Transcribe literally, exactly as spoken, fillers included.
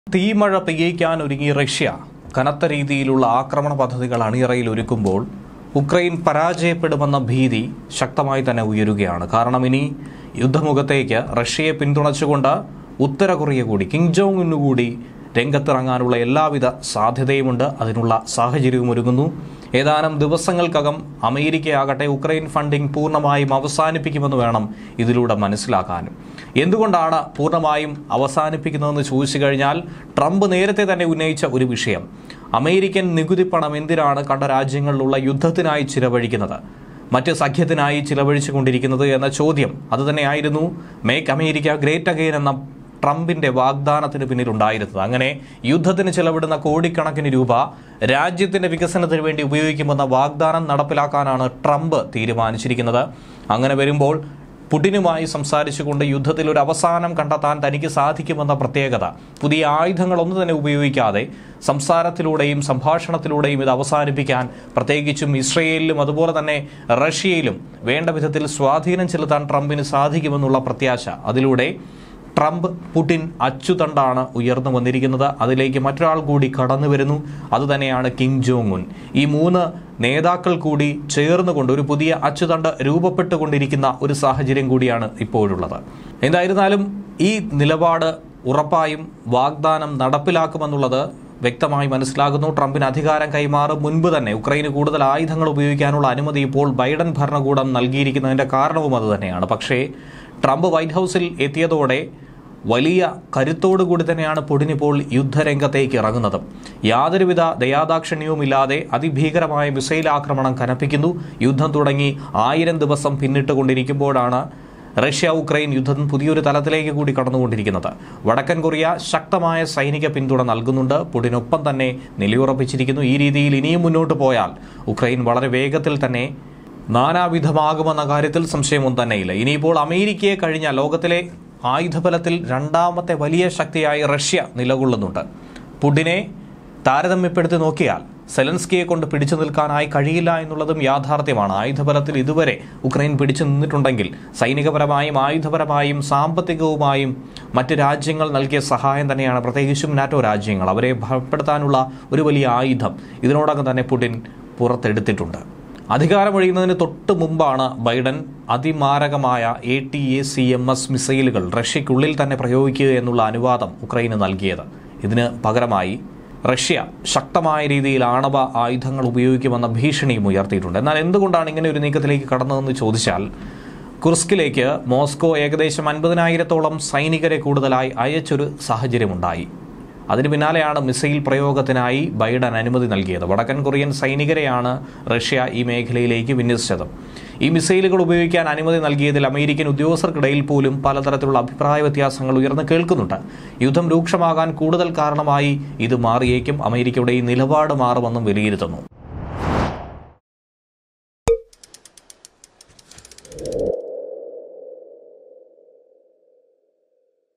തീമഴ പെയ്യിക്കാൻ ഒരുങ്ങി റഷ്യ കനത്ത രീതിയിലുള്ള ആക്രമണ പദ്ധതികൾ അണിയറയിൽ ഒരുക്കുമ്പോൾ ഉക്രൈൻ പരാജയപ്പെടുമെന്ന ഭീതി ശക്തമായി തന്നെ ഉയരുകയാണ്. കാരണം ഇനി യുദ്ധമുഖത്തേക്ക് റഷ്യയെ പിന്തുണച്ചുകൊണ്ട് ഉത്തര കൊറിയ കൂടി കിം ജോങ് ഉന്നു കൂടി രംഗത്തിറങ്ങാനുള്ള എല്ലാവിധ സാധ്യതയുമുണ്ട്. അതിനുള്ള സാഹചര്യവും ഒരുങ്ങുന്നു. ഏതാനും ദിവസങ്ങൾക്കകം അമേരിക്കയാകട്ടെ ഉക്രൈൻ ഫണ്ടിംഗ് പൂർണ്ണമായും അവസാനിപ്പിക്കുമെന്ന് വേണം ഇതിലൂടെ മനസ്സിലാക്കാനും. എന്തുകൊണ്ടാണ് പൂർണ്ണമായും അവസാനിപ്പിക്കുന്നതെന്ന് ചോദിച്ചു കഴിഞ്ഞാൽ, ട്രംപ് നേരത്തെ തന്നെ ഉന്നയിച്ച ഒരു വിഷയം, അമേരിക്കൻ നികുതി പണം എന്തിനാണ് കണ്ട രാജ്യങ്ങളിലുള്ള യുദ്ധത്തിനായി ചിലവഴിക്കുന്നത്, മറ്റ് സഖ്യത്തിനായി ചിലവഴിച്ചു കൊണ്ടിരിക്കുന്നത് എന്ന ചോദ്യം അതുതന്നെയായിരുന്നു മേക്ക് അമേരിക്ക ഗ്രേറ്റ് അഗെയിൻ എന്ന ട്രംപിന്റെ വാഗ്ദാനത്തിന് പിന്നിലുണ്ടായിരുന്നത്. അങ്ങനെ യുദ്ധത്തിന് ചെലവിടുന്ന കോടിക്കണക്കിന് രൂപ രാജ്യത്തിന്റെ വികസനത്തിന് വേണ്ടി ഉപയോഗിക്കുമെന്ന വാഗ്ദാനം നടപ്പിലാക്കാനാണ് ട്രംപ് തീരുമാനിച്ചിരിക്കുന്നത്. അങ്ങനെ വരുമ്പോൾ പുടിനുമായി സംസാരിച്ചുകൊണ്ട് യുദ്ധത്തിൽ ഒരു അവസാനം കണ്ടെത്താൻ തനിക്ക് സാധിക്കുമെന്ന പ്രത്യേകത, പുതിയ ആയുധങ്ങളൊന്നും തന്നെ ഉപയോഗിക്കാതെ സംസാരത്തിലൂടെയും സംഭാഷണത്തിലൂടെയും ഇത് അവസാനിപ്പിക്കാൻ പ്രത്യേകിച്ചും ഇസ്രയേലിലും അതുപോലെ തന്നെ റഷ്യയിലും വേണ്ട വിധത്തിൽ സ്വാധീനം ചെലുത്താൻ ട്രംപിന് സാധിക്കുമെന്നുള്ള പ്രത്യാശ, അതിലൂടെ ട്രംപ് പുടിൻ അച്ചുതണ്ടാണ് ഉയർന്നു വന്നിരിക്കുന്നത്. അതിലേക്ക് മറ്റൊരാൾ കൂടി കടന്നു വരുന്നു. അതുതന്നെയാണ് കിം ജോങ് ഉൻ. ഈ മൂന്ന് നേതാക്കൾ കൂടി ചേർന്നുകൊണ്ട് ഒരു പുതിയ അച്ചുതണ്ട് രൂപപ്പെട്ടുകൊണ്ടിരിക്കുന്ന ഒരു സാഹചര്യം കൂടിയാണ് ഇപ്പോഴുള്ളത്. എന്തായിരുന്നാലും ഈ നിലപാട് ഉറപ്പായും വാഗ്ദാനം നടപ്പിലാക്കുമെന്നുള്ളത് വ്യക്തമായി മനസ്സിലാകുന്നു. ട്രംപിന് അധികാരം കൈമാറും മുൻപ് തന്നെ ഉക്രൈന് കൂടുതൽ ആയുധങ്ങൾ ഉപയോഗിക്കാനുള്ള അനുമതി ഇപ്പോൾ ബൈഡൻ ഭരണകൂടം നൽകിയിരിക്കുന്നതിന്റെ കാരണവും അതുതന്നെയാണ്. പക്ഷേ ട്രംപ് വൈറ്റ് ഹൗസിൽ എത്തിയതോടെ വലിയ കരുത്തോടുകൂടി തന്നെയാണ് പുടിനിപ്പോൾ യുദ്ധരംഗത്തേക്ക് ഇറങ്ങുന്നത്. യാതൊരുവിധ ദയാദാക്ഷിണ്യവുമില്ലാതെ അതിഭീകരമായ മിസൈൽ ആക്രമണം കനപ്പിക്കുന്നു. യുദ്ധം തുടങ്ങി ആയിരം ദിവസം പിന്നിട്ടുകൊണ്ടിരിക്കുമ്പോഴാണ് റഷ്യ ഉക്രൈൻ യുദ്ധം പുതിയൊരു തലത്തിലേക്ക് കൂടി കടന്നുകൊണ്ടിരിക്കുന്നത്. വടക്കൻ കൊറിയ ശക്തമായ സൈനിക പിന്തുണ നൽകുന്നുണ്ട്. പുടിനൊപ്പം തന്നെ നിലയുറപ്പിച്ചിരിക്കുന്നു. ഈ രീതിയിൽ ഇനിയും മുന്നോട്ട് പോയാൽ ഉക്രൈൻ വളരെ വേഗത്തിൽ തന്നെ നാനാവിധമാകുമെന്ന കാര്യത്തിൽ സംശയമൊന്നും തന്നെയില്ല. ഇനിയിപ്പോൾ അമേരിക്കയെ കഴിഞ്ഞ ലോകത്തിലെ ആയുധബലത്തിൽ രണ്ടാമത്തെ വലിയ ശക്തിയായി റഷ്യ നിലകൊള്ളുന്നുണ്ട്. പുടിനെ താരതമ്യപ്പെടുത്തി നോക്കിയാൽ സെലൻസ്കിയെ കൊണ്ട് പിടിച്ചു നിൽക്കാനായി കഴിയില്ല എന്നുള്ളതും യാഥാർത്ഥ്യമാണ്. ആയുധബലത്തിൽ ഇതുവരെ ഉക്രൈൻ പിടിച്ചു നിന്നിട്ടുണ്ടെങ്കിൽ സൈനികപരമായും ആയുധപരമായും സാമ്പത്തികവുമായും മറ്റ് രാജ്യങ്ങൾ നൽകിയ സഹായം തന്നെയാണ്, പ്രത്യേകിച്ചും നാറ്റോ രാജ്യങ്ങൾ. അവരെ ഭയപ്പെടുത്താനുള്ള ഒരു വലിയ ആയുധം ഇതിനോടകം തന്നെ പുടിൻ പുറത്തെടുത്തിട്ടുണ്ട്. അധികാരമൊഴിയുന്നതിന് തൊട്ട് മുമ്പാണ് ബൈഡൻ അതിമാരകമായ A T A C M S മിസൈലുകൾ റഷ്യയ്ക്കുള്ളിൽ തന്നെ പ്രയോഗിക്കുക എന്നുള്ള അനുവാദം ഉക്രൈന് നൽകിയത്. ഇതിന് പകരമായി റഷ്യ ശക്തമായ രീതിയിൽ ആണവ ആയുധങ്ങൾ ഉപയോഗിക്കുമെന്ന ഭീഷണിയും ഉയർത്തിയിട്ടുണ്ട്. എന്നാൽ എന്തുകൊണ്ടാണ് ഇങ്ങനെ ഒരു നീക്കത്തിലേക്ക് കടന്നതെന്ന് ചോദിച്ചാൽ, കുർസ്കിലേക്ക് മോസ്കോ ഏകദേശം അൻപതിനായിരത്തോളം സൈനികരെ കൂടുതലായി അയച്ചൊരു സാഹചര്യമുണ്ടായി. അതിന് പിന്നാലെയാണ് മിസൈൽ പ്രയോഗത്തിനായി ബൈഡൻ അനുമതി നൽകിയത്. വടക്കൻ കൊറിയൻ സൈനികരെയാണ് റഷ്യ ഈ മേഖലയിലേക്ക് വിന്യസിച്ചത്. ഈ മിസൈലുകൾ ഉപയോഗിക്കാൻ അനുമതി നൽകിയതിൽ അമേരിക്കൻ ഉദ്യോഗസ്ഥർക്കിടയിൽ പോലും പലതരത്തിലുള്ള അഭിപ്രായ വ്യത്യാസങ്ങൾ ഉയർന്നു കേൾക്കുന്നുണ്ട്. യുദ്ധം രൂക്ഷമാകാൻ കൂടുതൽ കാരണമായി ഇത് മാറിയേക്കും. അമേരിക്കയുടെ ഈ നിലപാട് മാറുമെന്നും വിലയിരുത്തുന്നു.